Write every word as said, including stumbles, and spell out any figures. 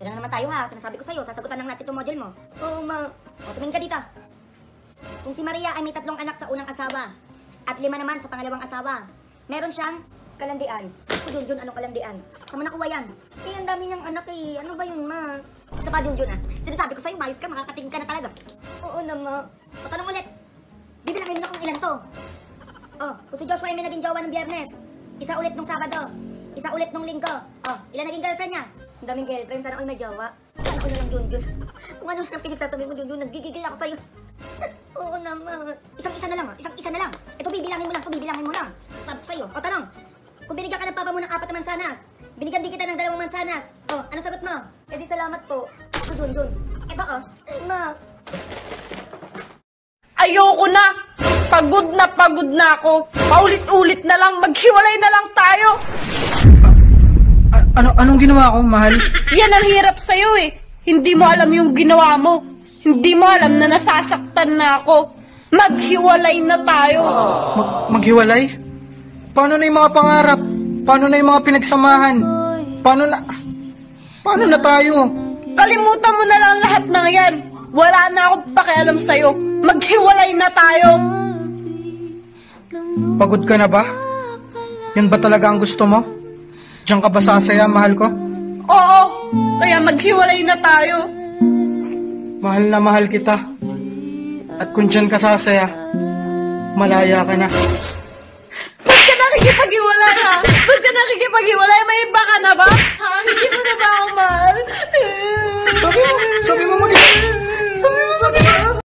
Yan na naman tayo ha, sinasabi ko sa'yo, sasagutan lang natin itong module mo. Oo ma. O, tumingin ka dito. Kung si Maria ay may tatlong anak sa unang asawa, at lima naman sa pangalawang asawa, meron siyang kalandian. O Junjun, anong kalandian? Saan mo nakuha yan? Eh, ang dami niyang anak eh. Ano ba yun ma? Sa pa Junjun ah. Sinasabi ko sa'yo, mayos ka, makakating ka na talaga. Oo na ma. O, tanong ulit. Bibilangin mo na kung ilan to. Oh, kung si Joshua ay may naging jowa ng Biyernes, isa ulit nung Sabado, isa ulit nung Linggo. Oh, ilan naging girlfriend niya? Ang daming girlfriend, sana all may jowa. Sana all na lang Junjun. Kung ano lang pinagsasabi mo Junjun, nagigigil ako sa'yo. Oo naman. Isang-isa na lang, oh. Isang-isa na lang. Ito bibilangin mo lang, ito bibilangin mo lang. Sabi ko sa'yo. O tanong, kung binigyan ka ng papa mo ng apat na mansanas, binigyan din kita ng dalawang mansanas. O, ano sagot mo? Eh di salamat po. Ako Junjun. Ito oh. Ma. Ayoko na! Pagod na pagod na ako. Paulit-ulit na lang, maghiwalay na lang tayo. A- ano anong ginawa ko, mahal? Yan ang hirap sa'yo eh. Hindi mo alam yung ginawa mo. Hindi mo alam na nasasaktan na ako. Maghiwalay na tayo. Mag- maghiwalay? Paano na yung mga pangarap? Paano na yung mga pinagsamahan? Paano na... Paano na tayo? Kalimutan mo na lang lahat ng yan. Wala na akong pakialam sa'yo. Maghiwalay na tayo. Pagod ka na ba? Yan ba talaga ang gusto mo? Diyan ka ba sasaya, mahal ko? Oo, kaya maghiwalay na tayo. Mahal na mahal kita. At kung diyan ka sasaya, malaya ka na. Ba't ka nakikipaghiwalay ha? Ba't ka nakikipaghiwalay? May iba ka na ba? Ha? Hindi mo na ba ako mahal? Sabi mo, sabi mo mag-